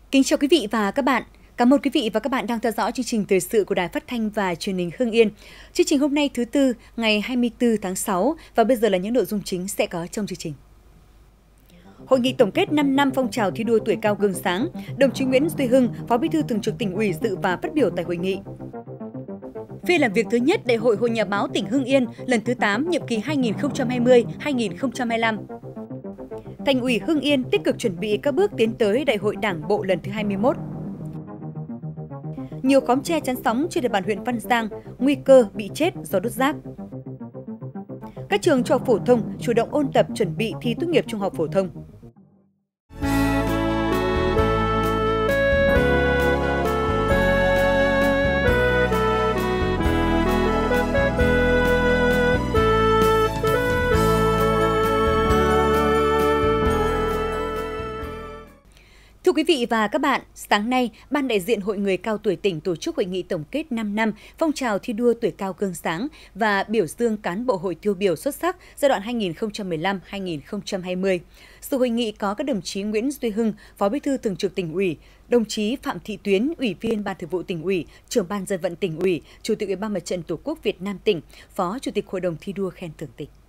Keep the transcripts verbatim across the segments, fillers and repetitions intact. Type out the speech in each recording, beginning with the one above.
Kính chào quý vị và các bạn. Cảm ơn quý vị và các bạn đang theo dõi chương trình thời sự của Đài Phát thanh và Truyền hình Hưng Yên. Chương trình hôm nay thứ tư, ngày hai mươi tư tháng sáu và bây giờ là những nội dung chính sẽ có trong chương trình. Hội nghị tổng kết năm năm phong trào thi đua tuổi cao gương sáng, đồng chí Nguyễn Duy Hưng, Phó Bí thư Thường trực Tỉnh ủy dự và phát biểu tại hội nghị. Phiên làm việc thứ nhất Đại hội Hội Nhà báo tỉnh Hưng Yên lần thứ tám, nhiệm kỳ hai nghìn không trăm hai mươi đến hai nghìn không trăm hai mươi lăm. Thành ủy Hưng Yên tích cực chuẩn bị các bước tiến tới Đại hội Đảng bộ lần thứ hai mươi mốt. Nhiều khóm tre chắn sóng trên địa bàn huyện Văn Giang, nguy cơ bị chết do đốt rác. Các trường trung học phổ thông chủ động ôn tập chuẩn bị thi tốt nghiệp trung học phổ thông. Thưa quý vị và các bạn, sáng nay, Ban đại diện Hội người cao tuổi tỉnh tổ chức hội nghị tổng kết năm năm phong trào thi đua tuổi cao gương sáng và biểu dương cán bộ hội tiêu biểu xuất sắc giai đoạn hai nghìn không trăm mười lăm đến hai nghìn không trăm hai mươi. Sự hội nghị có các đồng chí Nguyễn Duy Hưng, Phó Bí thư Thường trực Tỉnh ủy, đồng chí Phạm Thị Tuyến, Ủy viên Ban Thường vụ Tỉnh ủy, Trưởng ban Dân vận Tỉnh ủy, Chủ tịch Ủy ban Mặt trận Tổ quốc Việt Nam tỉnh, Phó Chủ tịch Hội đồng thi đua khen thưởng tỉnh.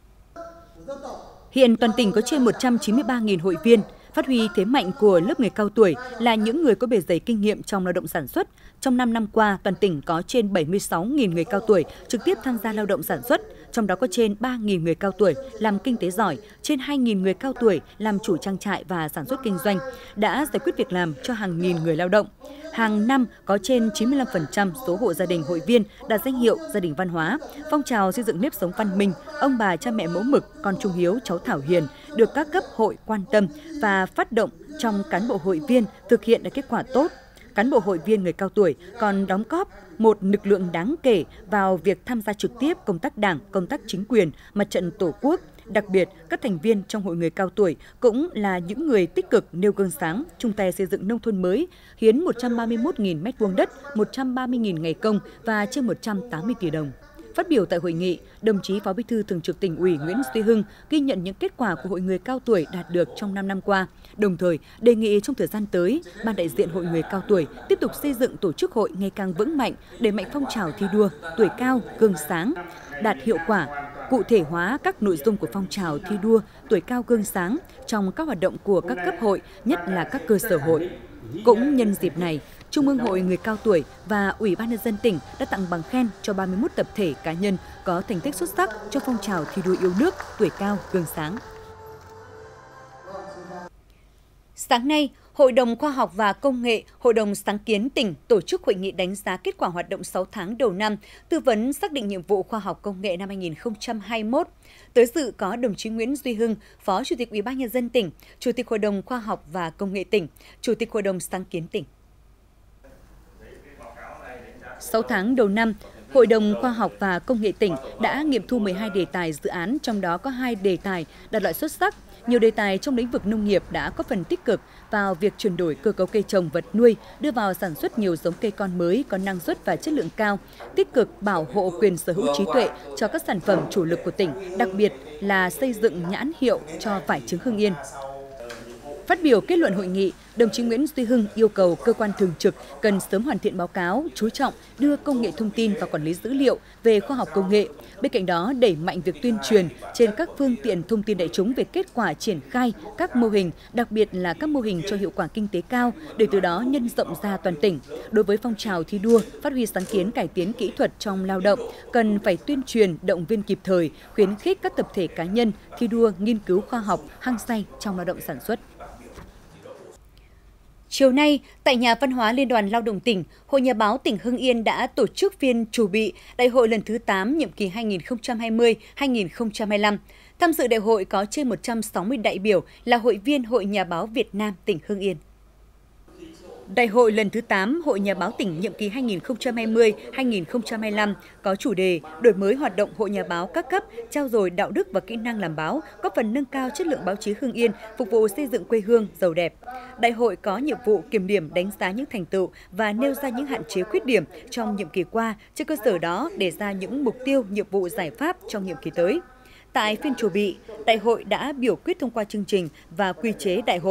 Hiện toàn tỉnh có trên một trăm chín mươi ba nghìn hội viên. Phát huy thế mạnh của lớp người cao tuổi là những người có bề dày kinh nghiệm trong lao động sản xuất. Trong năm năm qua, toàn tỉnh có trên bảy mươi sáu nghìn người cao tuổi trực tiếp tham gia lao động sản xuất, trong đó có trên ba nghìn người cao tuổi làm kinh tế giỏi, trên hai nghìn người cao tuổi làm chủ trang trại và sản xuất kinh doanh, đã giải quyết việc làm cho hàng nghìn người lao động. Hàng năm có trên chín mươi lăm phần trăm số hộ gia đình hội viên đạt danh hiệu gia đình văn hóa. Phong trào xây dựng nếp sống văn minh, ông bà cha mẹ mẫu mực, con trung hiếu, cháu thảo hiền được các cấp hội quan tâm và phát động trong cán bộ hội viên thực hiện đạt kết quả tốt. Cán bộ hội viên người cao tuổi còn đóng góp một lực lượng đáng kể vào việc tham gia trực tiếp công tác đảng, công tác chính quyền, mặt trận tổ quốc. Đặc biệt, các thành viên trong hội người cao tuổi cũng là những người tích cực nêu gương sáng, chung tay xây dựng nông thôn mới, hiến một trăm ba mươi mốt nghìn mét vuông đất, một trăm ba mươi nghìn ngày công và trên một trăm tám mươi tỷ đồng. Phát biểu tại hội nghị, đồng chí Phó Bí thư Thường trực Tỉnh ủy Nguyễn Duy Hưng ghi nhận những kết quả của hội người cao tuổi đạt được trong năm năm qua, đồng thời đề nghị trong thời gian tới, Ban đại diện hội người cao tuổi tiếp tục xây dựng tổ chức hội ngày càng vững mạnh, đẩy mạnh phong trào thi đua tuổi cao gương sáng, đạt hiệu quả, cụ thể hóa các nội dung của phong trào thi đua tuổi cao gương sáng trong các hoạt động của các cấp hội, nhất là các cơ sở hội. Cũng nhân dịp này, Trung ương Hội người cao tuổi và Ủy ban nhân dân tỉnh đã tặng bằng khen cho ba mươi mốt tập thể cá nhân có thành tích xuất sắc cho phong trào thi đua yêu nước tuổi cao gương sáng. Sáng nay, Hội đồng Khoa học và Công nghệ, Hội đồng Sáng kiến tỉnh tổ chức hội nghị đánh giá kết quả hoạt động sáu tháng đầu năm, tư vấn xác định nhiệm vụ khoa học công nghệ năm hai nghìn không trăm hai mươi mốt. Tới dự có đồng chí Nguyễn Duy Hưng, Phó Chủ tịch Ủy ban nhân dân tỉnh, Chủ tịch Hội đồng Khoa học và Công nghệ tỉnh, Chủ tịch Hội đồng Sáng kiến tỉnh. sáu tháng đầu năm, Hội đồng Khoa học và Công nghệ tỉnh đã nghiệm thu mười hai đề tài dự án, trong đó có hai đề tài đạt loại xuất sắc. Nhiều đề tài trong lĩnh vực nông nghiệp đã có phần tích cực vào việc chuyển đổi cơ cấu cây trồng vật nuôi, đưa vào sản xuất nhiều giống cây con mới có năng suất và chất lượng cao, tích cực bảo hộ quyền sở hữu trí tuệ cho các sản phẩm chủ lực của tỉnh, đặc biệt là xây dựng nhãn hiệu cho vải trứng Hưng Yên. Phát biểu kết luận hội nghị, đồng chí Nguyễn Duy Hưng yêu cầu cơ quan thường trực cần sớm hoàn thiện báo cáo, chú trọng đưa công nghệ thông tin và quản lý dữ liệu về khoa học công nghệ. Bên cạnh đó, đẩy mạnh việc tuyên truyền trên các phương tiện thông tin đại chúng về kết quả triển khai các mô hình, đặc biệt là các mô hình cho hiệu quả kinh tế cao, để từ đó nhân rộng ra toàn tỉnh. Đối với phong trào thi đua, phát huy sáng kiến cải tiến kỹ thuật trong lao động, cần phải tuyên truyền, động viên kịp thời, khuyến khích các tập thể cá nhân thi đua nghiên cứu khoa học, hăng say trong lao động sản xuất. Chiều nay, tại Nhà Văn hóa Liên đoàn Lao động tỉnh, Hội Nhà báo tỉnh Hưng Yên đã tổ chức phiên chủ bị Đại hội lần thứ tám, nhiệm kỳ hai nghìn không trăm hai mươi đến hai nghìn không trăm hai mươi lăm. Tham dự đại hội có trên một trăm sáu mươi đại biểu là hội viên Hội Nhà báo Việt Nam tỉnh Hưng Yên. Đại hội lần thứ tám Hội Nhà báo tỉnh nhiệm kỳ hai nghìn không trăm hai mươi đến hai nghìn không trăm hai mươi lăm có chủ đề đổi mới hoạt động Hội Nhà báo các cấp, trau dồi đạo đức và kỹ năng làm báo, góp phần nâng cao chất lượng báo chí Hưng Yên, phục vụ xây dựng quê hương giàu đẹp. Đại hội có nhiệm vụ kiểm điểm đánh giá những thành tựu và nêu ra những hạn chế khuyết điểm trong nhiệm kỳ qua, trên cơ sở đó đề ra những mục tiêu, nhiệm vụ giải pháp trong nhiệm kỳ tới. Tại phiên chủ bị, Đại hội đã biểu quyết thông qua chương trình và quy chế đại hội.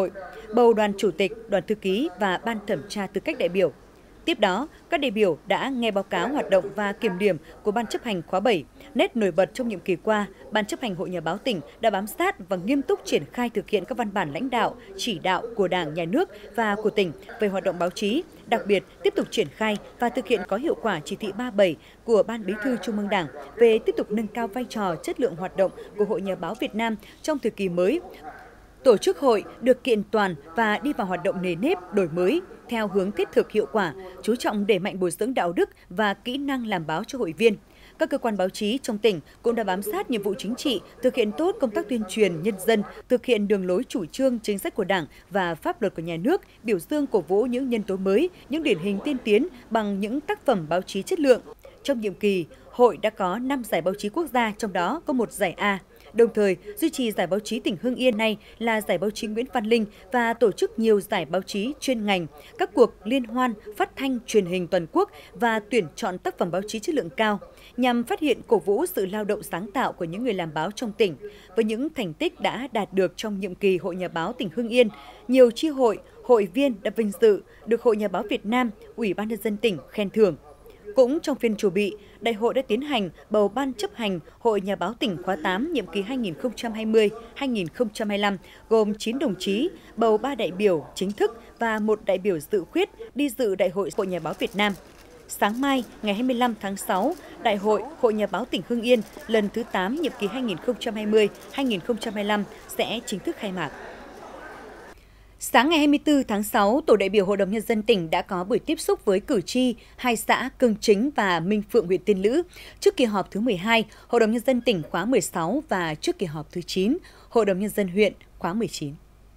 bầu đoàn chủ tịch, đoàn thư ký và ban thẩm tra tư cách đại biểu. Tiếp đó, các đại biểu đã nghe báo cáo hoạt động và kiểm điểm của Ban chấp hành khóa bảy. Nét nổi bật trong nhiệm kỳ qua, Ban chấp hành Hội Nhà báo tỉnh đã bám sát và nghiêm túc triển khai thực hiện các văn bản lãnh đạo, chỉ đạo của Đảng, Nhà nước và của tỉnh về hoạt động báo chí, đặc biệt tiếp tục triển khai và thực hiện có hiệu quả chỉ thị ba mươi bảy của Ban Bí thư Trung ương Đảng về tiếp tục nâng cao vai trò, chất lượng hoạt động của Hội Nhà báo Việt Nam trong thời kỳ mới. Tổ chức hội được kiện toàn và đi vào hoạt động nề nếp, đổi mới theo hướng thiết thực hiệu quả, chú trọng đẩy mạnh bồi dưỡng đạo đức và kỹ năng làm báo cho hội viên. Các cơ quan báo chí trong tỉnh cũng đã bám sát nhiệm vụ chính trị, thực hiện tốt công tác tuyên truyền nhân dân, thực hiện đường lối chủ trương chính sách của Đảng và pháp luật của nhà nước, biểu dương cổ vũ những nhân tố mới, những điển hình tiên tiến bằng những tác phẩm báo chí chất lượng. Trong nhiệm kỳ, hội đã có năm giải báo chí quốc gia, trong đó có một giải A. Đồng thời, duy trì giải báo chí tỉnh Hưng Yên này là giải báo chí Nguyễn Văn Linh và tổ chức nhiều giải báo chí chuyên ngành, các cuộc liên hoan, phát thanh, truyền hình toàn quốc và tuyển chọn tác phẩm báo chí chất lượng cao, nhằm phát hiện cổ vũ sự lao động sáng tạo của những người làm báo trong tỉnh. Với những thành tích đã đạt được trong nhiệm kỳ Hội Nhà báo tỉnh Hưng Yên, nhiều chi hội, hội viên đã vinh dự được Hội Nhà báo Việt Nam, Ủy ban nhân dân tỉnh khen thưởng. Cũng trong phiên chủ bị, Đại hội đã tiến hành bầu Ban chấp hành Hội Nhà báo tỉnh khóa tám nhiệm kỳ hai nghìn không trăm hai mươi đến hai nghìn không trăm hai mươi lăm, gồm chín đồng chí, bầu ba đại biểu chính thức và một đại biểu dự khuyết đi dự Đại hội Hội Nhà báo Việt Nam. Sáng mai, ngày hai mươi lăm tháng sáu, Đại hội Hội Nhà báo tỉnh Hưng Yên lần thứ tám nhiệm kỳ hai nghìn không trăm hai mươi đến hai nghìn không trăm hai mươi lăm sẽ chính thức khai mạc. Sáng ngày hai mươi tư tháng sáu, Tổ đại biểu Hội đồng Nhân dân tỉnh đã có buổi tiếp xúc với cử tri hai xã Cương Chính và Minh Phượng, huyện Tiên Lữ trước kỳ họp thứ mười hai Hội đồng Nhân dân tỉnh khóa mười sáu và trước kỳ họp thứ chín Hội đồng Nhân dân huyện khóa mười chín.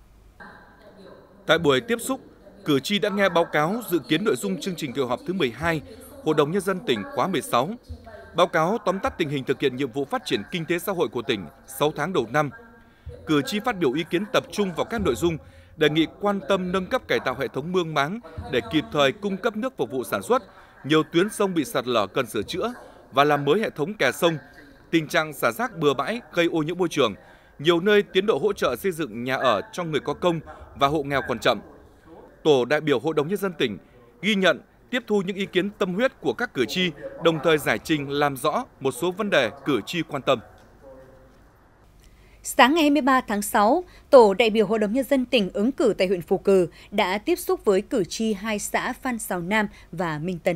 Tại buổi tiếp xúc, cử tri đã nghe báo cáo dự kiến nội dung chương trình kỳ họp thứ mười hai Hội đồng Nhân dân tỉnh khóa mười sáu, báo cáo tóm tắt tình hình thực hiện nhiệm vụ phát triển kinh tế xã hội của tỉnh sáu tháng đầu năm. Cử tri phát biểu ý kiến tập trung vào các nội dung đề nghị quan tâm nâng cấp cải tạo hệ thống mương máng để kịp thời cung cấp nước phục vụ sản xuất, nhiều tuyến sông bị sạt lở cần sửa chữa và làm mới hệ thống kè sông, tình trạng xả rác bừa bãi gây ô nhiễm môi trường, nhiều nơi tiến độ hỗ trợ xây dựng nhà ở cho người có công và hộ nghèo còn chậm. Tổ đại biểu Hội đồng Nhân dân tỉnh ghi nhận, tiếp thu những ý kiến tâm huyết của các cử tri, đồng thời giải trình làm rõ một số vấn đề cử tri quan tâm. Sáng ngày hai mươi ba tháng sáu, Tổ đại biểu Hội đồng Nhân dân tỉnh ứng cử tại huyện Phù Cử đã tiếp xúc với cử tri hai xã Phan Xào Nam và Minh Tân.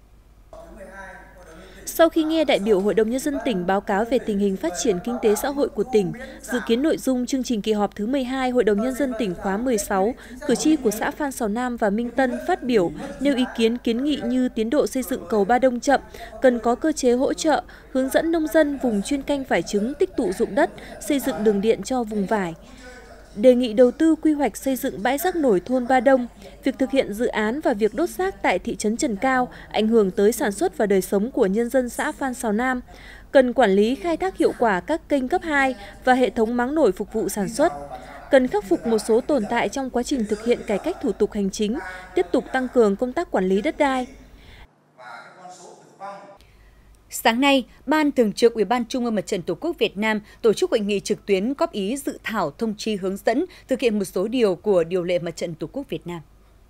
Sau khi nghe đại biểu Hội đồng Nhân dân tỉnh báo cáo về tình hình phát triển kinh tế xã hội của tỉnh, dự kiến nội dung chương trình kỳ họp thứ mười hai Hội đồng Nhân dân tỉnh khóa mười sáu, cử tri của xã Phan Xào Nam và Minh Tân phát biểu nêu ý kiến kiến nghị như tiến độ xây dựng cầu Ba Đông chậm, cần có cơ chế hỗ trợ, hướng dẫn nông dân vùng chuyên canh vải trứng tích tụ dụng đất, xây dựng đường điện cho vùng vải. Đề nghị đầu tư quy hoạch xây dựng bãi rác nổi thôn Ba Đông, việc thực hiện dự án và việc đốt rác tại thị trấn Trần Cao ảnh hưởng tới sản xuất và đời sống của nhân dân xã Phan Xào Nam. Cần quản lý khai thác hiệu quả các kênh cấp hai và hệ thống máng nổi phục vụ sản xuất. Cần khắc phục một số tồn tại trong quá trình thực hiện cải cách thủ tục hành chính, tiếp tục tăng cường công tác quản lý đất đai. Sáng nay, Ban Thường trực Ủy ban Trung ương Mặt trận Tổ quốc Việt Nam tổ chức hội nghị trực tuyến góp ý dự thảo thông chi hướng dẫn thực hiện một số điều của Điều lệ Mặt trận Tổ quốc Việt Nam.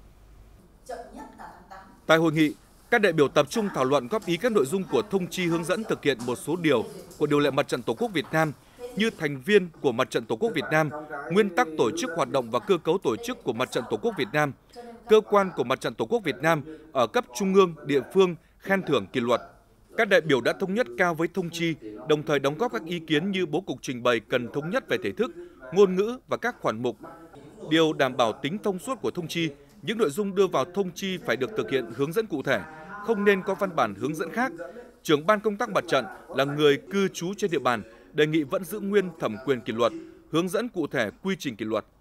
Tại hội nghị, các đại biểu tập trung thảo luận góp ý các nội dung của thông chi hướng dẫn thực hiện một số điều của Điều lệ Mặt trận Tổ quốc Việt Nam như thành viên của Mặt trận Tổ quốc Việt Nam, nguyên tắc tổ chức hoạt động và cơ cấu tổ chức của Mặt trận Tổ quốc Việt Nam, cơ quan của Mặt trận Tổ quốc Việt Nam ở cấp trung ương, địa phương, khen thưởng kỷ luật. Các đại biểu đã thống nhất cao với thông chi, đồng thời đóng góp các ý kiến như bố cục trình bày cần thống nhất về thể thức, ngôn ngữ và các khoản mục. Điều đảm bảo tính thông suốt của thông chi, những nội dung đưa vào thông chi phải được thực hiện hướng dẫn cụ thể, không nên có văn bản hướng dẫn khác. Trưởng ban công tác mặt trận là người cư trú trên địa bàn, đề nghị vẫn giữ nguyên thẩm quyền kỷ luật, hướng dẫn cụ thể quy trình kỷ luật.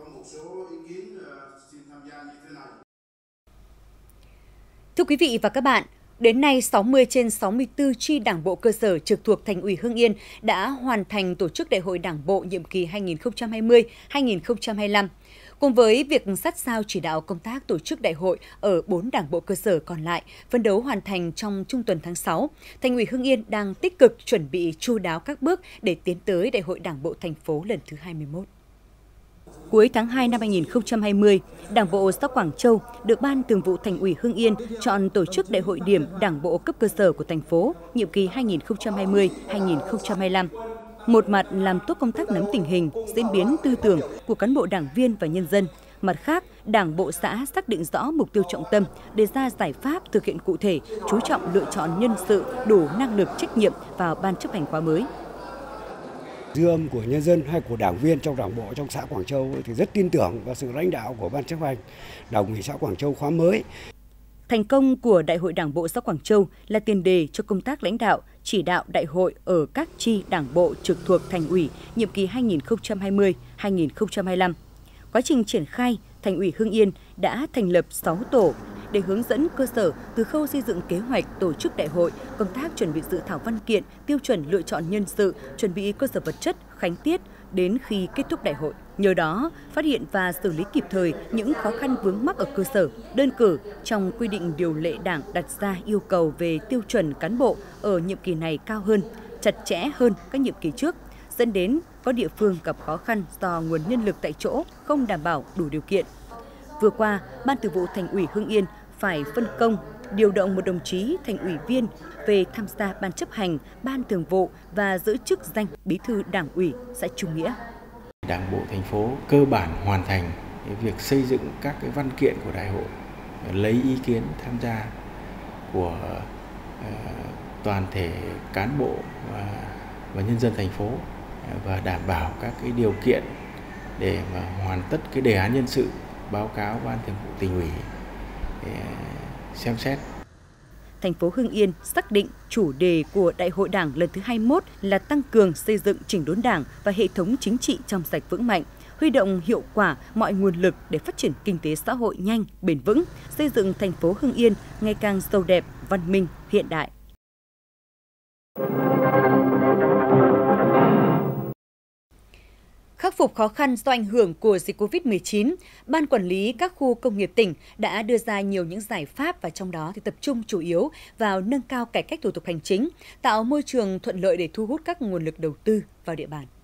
Thưa quý vị và các bạn, đến nay, sáu mươi trên sáu mươi tư chi đảng bộ cơ sở trực thuộc Thành ủy Hưng Yên đã hoàn thành tổ chức Đại hội Đảng bộ nhiệm kỳ hai nghìn không trăm hai mươi đến hai nghìn không trăm hai mươi lăm. Cùng với việc sát sao chỉ đạo công tác tổ chức đại hội ở bốn đảng bộ cơ sở còn lại, phấn đấu hoàn thành trong trung tuần tháng sáu, Thành ủy Hưng Yên đang tích cực chuẩn bị chu đáo các bước để tiến tới Đại hội Đảng bộ thành phố lần thứ hai mươi mốt. Cuối tháng hai năm hai nghìn không trăm hai mươi, Đảng bộ xã Quảng Châu được Ban Thường vụ Thành ủy Hưng Yên chọn tổ chức Đại hội điểm Đảng bộ cấp cơ sở của thành phố nhiệm kỳ hai nghìn không trăm hai mươi đến hai nghìn không trăm hai mươi lăm. Một mặt làm tốt công tác nắm tình hình, diễn biến tư tưởng của cán bộ đảng viên và nhân dân. Mặt khác, Đảng bộ xã xác định rõ mục tiêu trọng tâm, đề ra giải pháp thực hiện cụ thể, chú trọng lựa chọn nhân sự đủ năng lực trách nhiệm vào ban chấp hành khóa mới. Dư âm của nhân dân hay của đảng viên trong Đảng bộ trong xã Quảng Châu thì rất tin tưởng vào sự lãnh đạo của ban chấp hành Đảng ủy xã Quảng Châu khóa mới. Thành công của Đại hội Đảng bộ xã Quảng Châu là tiền đề cho công tác lãnh đạo, chỉ đạo đại hội ở các chi đảng bộ trực thuộc Thành ủy nhiệm kỳ hai nghìn không trăm hai mươi đến hai nghìn không trăm hai mươi lăm. Quá trình triển khai, Thành ủy Hưng Yên đã thành lập sáu tổ để hướng dẫn cơ sở từ khâu xây dựng kế hoạch tổ chức đại hội, công tác chuẩn bị dự thảo văn kiện, tiêu chuẩn lựa chọn nhân sự, chuẩn bị cơ sở vật chất, khánh tiết đến khi kết thúc đại hội. Nhờ đó, phát hiện và xử lý kịp thời những khó khăn vướng mắc ở cơ sở, đơn cử trong quy định điều lệ Đảng đặt ra yêu cầu về tiêu chuẩn cán bộ ở nhiệm kỳ này cao hơn, chặt chẽ hơn các nhiệm kỳ trước, dẫn đến có địa phương gặp khó khăn do nguồn nhân lực tại chỗ không đảm bảo đủ điều kiện. Vừa qua, Ban Thường vụ Thành ủy Hưng Yên phải phân công, điều động một đồng chí thành ủy viên về tham gia Ban chấp hành, Ban Thường vụ và giữ chức danh Bí thư Đảng ủy xã Trung Nghĩa. Đảng bộ thành phố cơ bản hoàn thành việc xây dựng các cái văn kiện của đại hội, lấy ý kiến tham gia của toàn thể cán bộ và nhân dân thành phố và đảm bảo các cái điều kiện để mà hoàn tất cái đề án nhân sự, báo cáo Ban Thường vụ Tỉnh ủy để xem xét. Thành phố Hưng Yên xác định chủ đề của Đại hội Đảng lần thứ hai mươi mốt là tăng cường xây dựng chỉnh đốn Đảng và hệ thống chính trị trong sạch vững mạnh, huy động hiệu quả mọi nguồn lực để phát triển kinh tế xã hội nhanh, bền vững, xây dựng thành phố Hưng Yên ngày càng giàu đẹp, văn minh, hiện đại. Khắc phục khó khăn do ảnh hưởng của dịch cô vít mười chín, Ban Quản lý các khu công nghiệp tỉnh đã đưa ra nhiều những giải pháp và trong đó thì tập trung chủ yếu vào nâng cao cải cách thủ tục hành chính, tạo môi trường thuận lợi để thu hút các nguồn lực đầu tư vào địa bàn.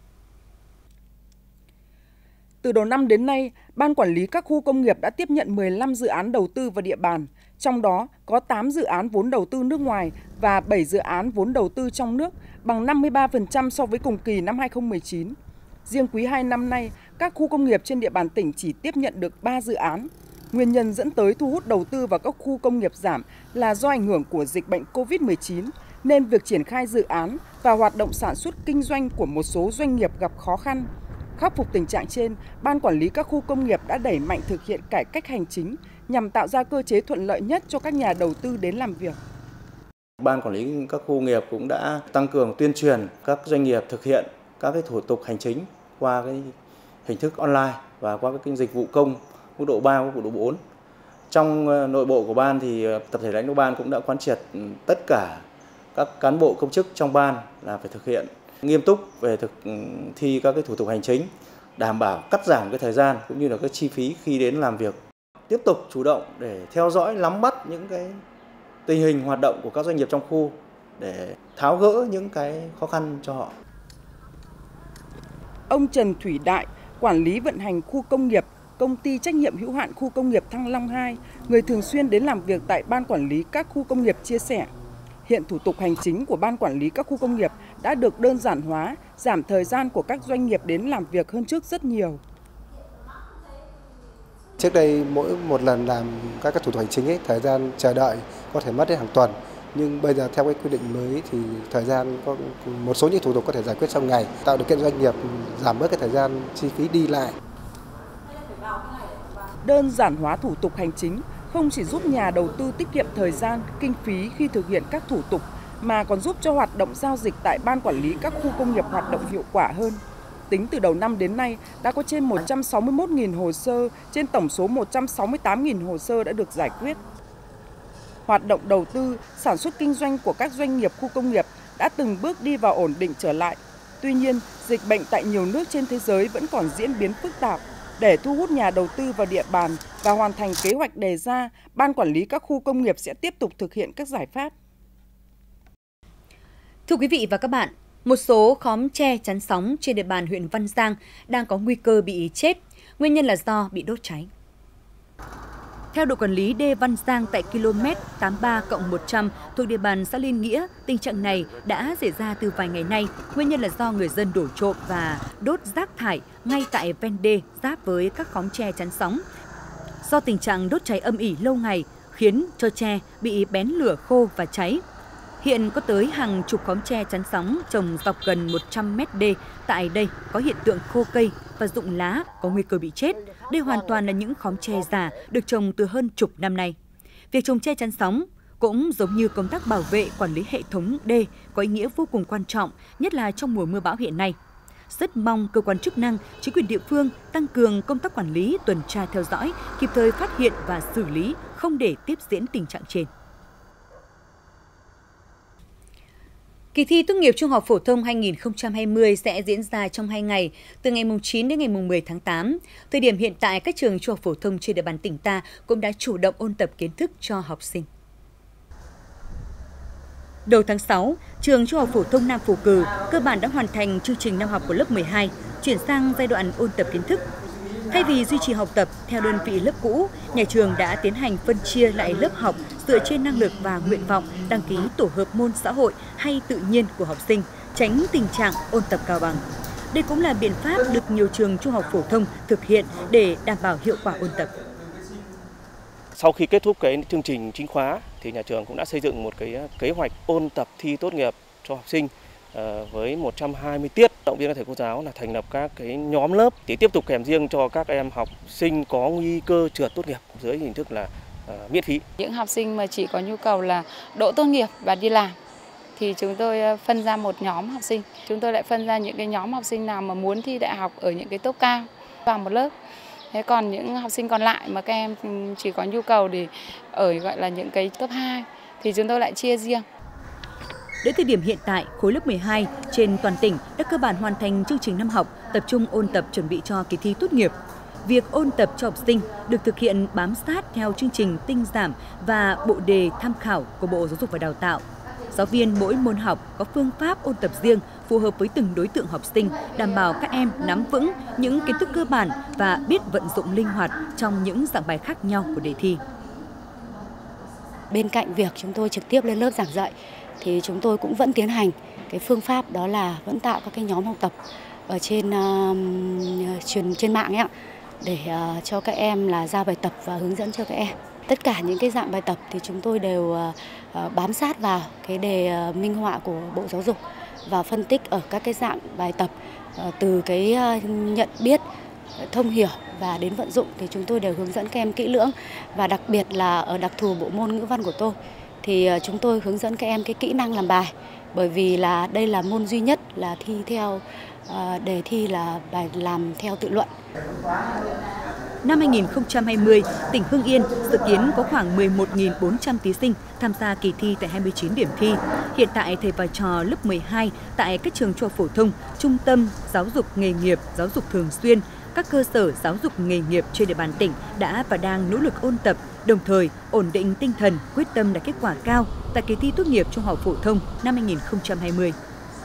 Từ đầu năm đến nay, Ban Quản lý các khu công nghiệp đã tiếp nhận mười lăm dự án đầu tư vào địa bàn, trong đó có tám dự án vốn đầu tư nước ngoài và bảy dự án vốn đầu tư trong nước, bằng năm mươi ba phần trăm so với cùng kỳ năm hai nghìn không trăm mười chín. Riêng quý hai năm nay, các khu công nghiệp trên địa bàn tỉnh chỉ tiếp nhận được ba dự án. Nguyên nhân dẫn tới thu hút đầu tư vào các khu công nghiệp giảm là do ảnh hưởng của dịch bệnh cô vít mười chín, nên việc triển khai dự án và hoạt động sản xuất kinh doanh của một số doanh nghiệp gặp khó khăn. Khắc phục tình trạng trên, Ban Quản lý các khu công nghiệp đã đẩy mạnh thực hiện cải cách hành chính nhằm tạo ra cơ chế thuận lợi nhất cho các nhà đầu tư đến làm việc. Ban Quản lý các khu công nghiệp cũng đã tăng cường tuyên truyền các doanh nghiệp thực hiện các cái thủ tục hành chính qua cái hình thức online và qua các kênh dịch vụ công mức độ ba, mức độ bốn. Trong nội bộ của ban thì tập thể lãnh đạo ban cũng đã quán triệt tất cả các cán bộ công chức trong ban là phải thực hiện nghiêm túc về thực thi các cái thủ tục hành chính, đảm bảo cắt giảm cái thời gian cũng như là các chi phí khi đến làm việc. Tiếp tục chủ động để theo dõi, nắm bắt những cái tình hình hoạt động của các doanh nghiệp trong khu để tháo gỡ những cái khó khăn cho họ. Ông Trần Thủy Đại, quản lý vận hành khu công nghiệp, Công ty trách nhiệm hữu hạn khu công nghiệp Thăng Long hai, người thường xuyên đến làm việc tại Ban Quản lý các khu công nghiệp chia sẻ. Hiện thủ tục hành chính của Ban Quản lý các khu công nghiệp đã được đơn giản hóa, giảm thời gian của các doanh nghiệp đến làm việc hơn trước rất nhiều. Trước đây mỗi một lần làm các cái thủ tục hành chính ấy, thời gian chờ đợi có thể mất đến hàng tuần. Nhưng bây giờ theo cái quy định mới thì thời gian có một số những thủ tục có thể giải quyết trong ngày, tạo điều kiện doanh nghiệp giảm bớt cái thời gian chi phí đi lại. Đơn giản hóa thủ tục hành chính không chỉ giúp nhà đầu tư tiết kiệm thời gian, kinh phí khi thực hiện các thủ tục, mà còn giúp cho hoạt động giao dịch tại Ban Quản lý các khu công nghiệp hoạt động hiệu quả hơn. Tính từ đầu năm đến nay, đã có trên một trăm sáu mươi mốt nghìn hồ sơ trên tổng số một trăm sáu mươi tám nghìn hồ sơ đã được giải quyết. Hoạt động đầu tư, sản xuất kinh doanh của các doanh nghiệp khu công nghiệp đã từng bước đi vào ổn định trở lại. Tuy nhiên, dịch bệnh tại nhiều nước trên thế giới vẫn còn diễn biến phức tạp. Để thu hút nhà đầu tư vào địa bàn và hoàn thành kế hoạch đề ra, Ban Quản lý các khu công nghiệp sẽ tiếp tục thực hiện các giải pháp. Thưa quý vị và các bạn, một số khóm tre chắn sóng trên địa bàn huyện Văn Giang đang có nguy cơ bị chết. nguyên nhân là do bị đốt cháy. Theo đội quản lý đê Văn Giang tại km tám mươi ba cộng một trăm thuộc địa bàn xã Liên Nghĩa, tình trạng này đã xảy ra từ vài ngày nay. Nguyên nhân là do người dân đổ trộm và đốt rác thải ngay tại ven đê giáp với các khóm tre chắn sóng. Do tình trạng đốt cháy âm ỉ lâu ngày khiến cho tre bị bén lửa khô và cháy. Hiện có tới hàng chục khóm tre chắn sóng trồng dọc gần một trăm mét đê tại đây có hiện tượng khô cây và rụng lá, có nguy cơ bị chết. Đây hoàn toàn là những khóm tre già được trồng từ hơn chục năm nay. Việc trồng tre chắn sóng cũng giống như công tác bảo vệ quản lý hệ thống đê có ý nghĩa vô cùng quan trọng, nhất là trong mùa mưa bão hiện nay. Rất mong cơ quan chức năng, chính quyền địa phương tăng cường công tác quản lý, tuần tra theo dõi, kịp thời phát hiện và xử lý, không để tiếp diễn tình trạng trên. Kỳ thi tốt nghiệp trung học phổ thông hai nghìn không trăm hai mươi sẽ diễn ra trong hai ngày, từ ngày chín đến ngày mười tháng tám. Thời điểm hiện tại, các trường trung học phổ thông trên địa bàn tỉnh ta cũng đã chủ động ôn tập kiến thức cho học sinh. Đầu tháng sáu, trường Trung học phổ thông Nam Phù Cử cơ bản đã hoàn thành chương trình năm học của lớp mười hai, chuyển sang giai đoạn ôn tập kiến thức. Thay vì duy trì học tập theo đơn vị lớp cũ, nhà trường đã tiến hành phân chia lại lớp học dựa trên năng lực và nguyện vọng đăng ký tổ hợp môn xã hội hay tự nhiên của học sinh, tránh tình trạng ôn tập cao bằng. Đây cũng là biện pháp được nhiều trường trung học phổ thông thực hiện để đảm bảo hiệu quả ôn tập. Sau khi kết thúc cái chương trình chính khóa thì nhà trường cũng đã xây dựng một cái kế hoạch ôn tập thi tốt nghiệp cho học sinh với một trăm hai mươi tiết. Động viên các thầy cô giáo là thành lập các cái nhóm lớp để tiếp tục kèm riêng cho các em học sinh có nguy cơ trượt tốt nghiệp dưới hình thức là uh, miễn phí. Những học sinh mà chỉ có nhu cầu là đỗ tốt nghiệp và đi làm thì chúng tôi phân ra một nhóm học sinh. Chúng tôi lại phân ra những cái nhóm học sinh nào mà muốn thi đại học ở những cái top cao vào một lớp. Thế còn những học sinh còn lại mà các em chỉ có nhu cầu để ở gọi là những cái top hai thì chúng tôi lại chia riêng. Đến thời điểm hiện tại, khối lớp mười hai trên toàn tỉnh đã cơ bản hoàn thành chương trình năm học, tập trung ôn tập chuẩn bị cho kỳ thi tốt nghiệp. Việc ôn tập cho học sinh được thực hiện bám sát theo chương trình tinh giảm và bộ đề tham khảo của Bộ Giáo dục và Đào tạo. Giáo viên mỗi môn học có phương pháp ôn tập riêng phù hợp với từng đối tượng học sinh, đảm bảo các em nắm vững những kiến thức cơ bản và biết vận dụng linh hoạt trong những dạng bài khác nhau của đề thi. Bên cạnh việc chúng tôi trực tiếp lên lớp giảng dạy, thì chúng tôi cũng vẫn tiến hành cái phương pháp đó là vẫn tạo các cái nhóm học tập ở trên uh, truyền trên mạng ấy ạ, để uh, cho các em là giao bài tập và hướng dẫn cho các em. Tất cả những cái dạng bài tập thì chúng tôi đều uh, uh, bám sát vào cái đề uh, minh họa của Bộ Giáo dục và phân tích ở các cái dạng bài tập uh, từ cái uh, nhận biết, thông hiểu và đến vận dụng thì chúng tôi đều hướng dẫn các em kỹ lưỡng, và đặc biệt là ở đặc thù bộ môn ngữ văn của tôi thì chúng tôi hướng dẫn các em cái kỹ năng làm bài, bởi vì là đây là môn duy nhất là thi theo uh, đề thi là bài làm theo tự luận. Năm hai nghìn không trăm hai mươi, tỉnh Hưng Yên dự kiến có khoảng mười một nghìn bốn trăm thí sinh tham gia kỳ thi tại hai mươi chín điểm thi. Hiện tại, thầy và trò lớp mười hai tại các trường trung học phổ thông, trung tâm giáo dục nghề nghiệp, giáo dục thường xuyên, các cơ sở giáo dục nghề nghiệp trên địa bàn tỉnh đã và đang nỗ lực ôn tập, đồng thời ổn định tinh thần, quyết tâm đạt kết quả cao tại kỳ thi tốt nghiệp trung học phổ thông năm hai nghìn không trăm hai mươi.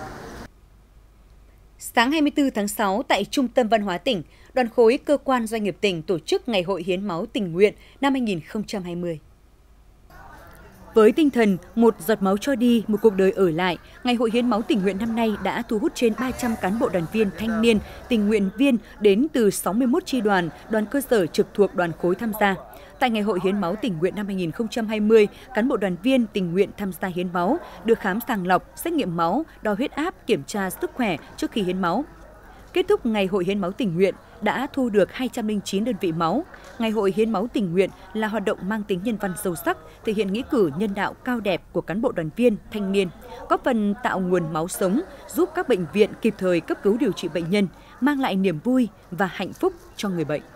Sáng hai mươi tư tháng sáu, tại Trung tâm Văn hóa tỉnh, đoàn khối cơ quan doanh nghiệp tỉnh tổ chức Ngày hội hiến máu tình nguyện năm hai nghìn không trăm hai mươi. Với tinh thần một giọt máu cho đi, một cuộc đời ở lại, Ngày hội hiến máu tình nguyện năm nay đã thu hút trên ba trăm cán bộ đoàn viên, thanh niên, tình nguyện viên đến từ sáu mươi mốt chi đoàn, đoàn cơ sở trực thuộc đoàn khối tham gia. Tại Ngày hội hiến máu tình nguyện năm hai nghìn không trăm hai mươi, cán bộ đoàn viên tình nguyện tham gia hiến máu được khám sàng lọc, xét nghiệm máu, đo huyết áp, kiểm tra sức khỏe trước khi hiến máu. Kết thúc Ngày hội hiến máu tình nguyện đã thu được hai trăm lẻ chín đơn vị máu. Ngày hội hiến máu tình nguyện là hoạt động mang tính nhân văn sâu sắc, thể hiện nghĩa cử nhân đạo cao đẹp của cán bộ đoàn viên, thanh niên, góp phần tạo nguồn máu sống, giúp các bệnh viện kịp thời cấp cứu điều trị bệnh nhân, mang lại niềm vui và hạnh phúc cho người bệnh.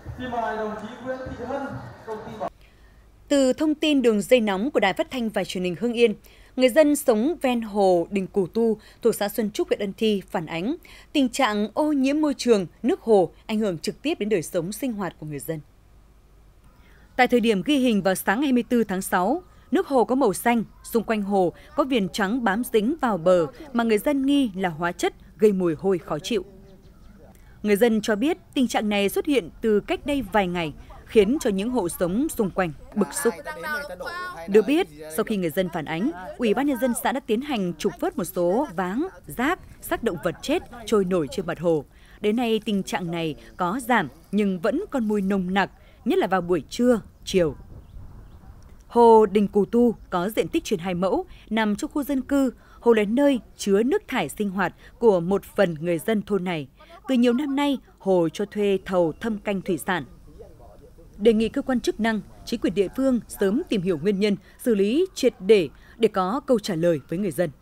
Từ thông tin đường dây nóng của Đài Phát thanh và Truyền hình Hưng Yên, người dân sống ven hồ Đình Cù Tu thuộc xã Xuân Trúc, huyện Ân Thi phản ánh tình trạng ô nhiễm môi trường, nước hồ ảnh hưởng trực tiếp đến đời sống sinh hoạt của người dân. Tại thời điểm ghi hình vào sáng ngày hai mươi tư tháng sáu, nước hồ có màu xanh, xung quanh hồ có viền trắng bám dính vào bờ mà người dân nghi là hóa chất gây mùi hôi khó chịu. Người dân cho biết tình trạng này xuất hiện từ cách đây vài ngày, khiến cho những hộ sống xung quanh bức xúc. Được biết, sau khi người dân phản ánh, Ủy ban Nhân dân xã đã tiến hành trục vớt một số váng, rác, xác động vật chết trôi nổi trên mặt hồ. Đến nay tình trạng này có giảm nhưng vẫn còn mùi nồng nặc, nhất là vào buổi trưa, chiều. Hồ Đình Cù Tu có diện tích trên hai mẫu, nằm trong khu dân cư. Hồ là nơi chứa nước thải sinh hoạt của một phần người dân thôn này. Từ nhiều năm nay, hồ cho thuê thầu thâm canh thủy sản. Đề nghị cơ quan chức năng, chính quyền địa phương sớm tìm hiểu nguyên nhân, xử lý triệt để để có câu trả lời với người dân.